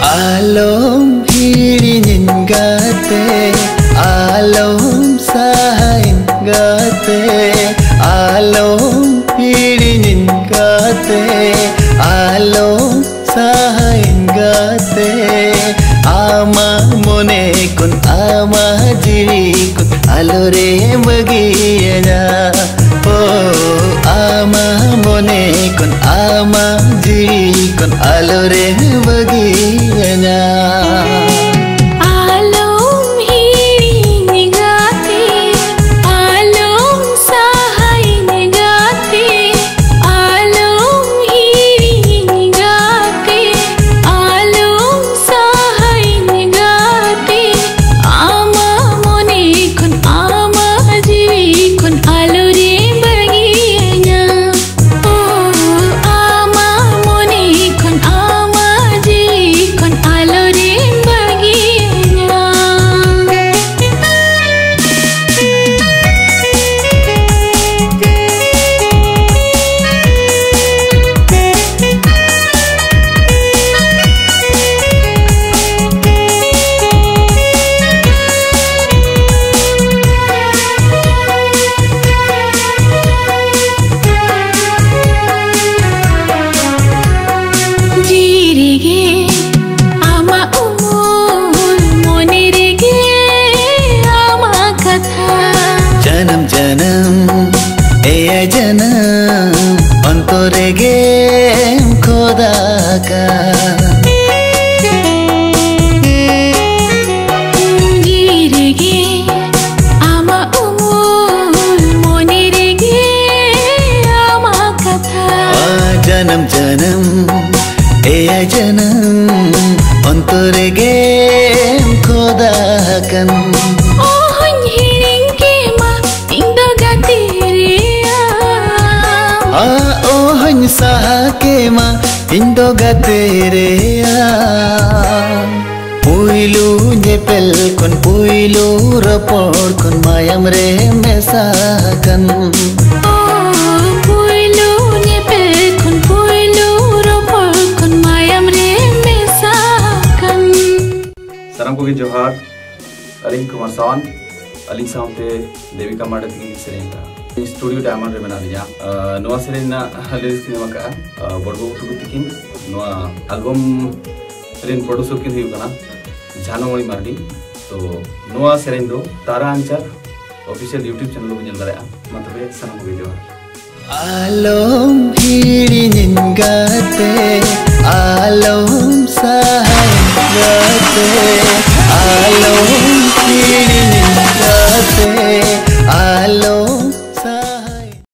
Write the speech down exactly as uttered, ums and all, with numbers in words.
Alom hiriñin gate, alom sahain gate, alom hiriñin gate, alom sahain gate. Ama mone kun ama jiri kun alore bagiya. Oh, ama mone kun ama jiri kun alore bagiya. Janam janam, eya janam, antore ge khoda ka. Jire ge ama umul, mone re ge ama katha. Janam janam, eya janam, antore ge khoda kan. Saha ma indo gatere puilu nyepel kon puilu rapor kon mayam re mesakan. Oh, puilu nyepel kon puilu rapor kon mayam re mesakan. Salam ko ki johar, Aling Kumar Sawan, Aling Samte Devika Madati Serenga. Studio Diamond re menaliya noa serena release kini maka borgo turutin noa album ren produce kin hiu kana Janamani Mardi to noa serendo Tara Anchar official YouTube channel ko nyal dara matabe sanam video alom hiriñin gate alom sahain gate alom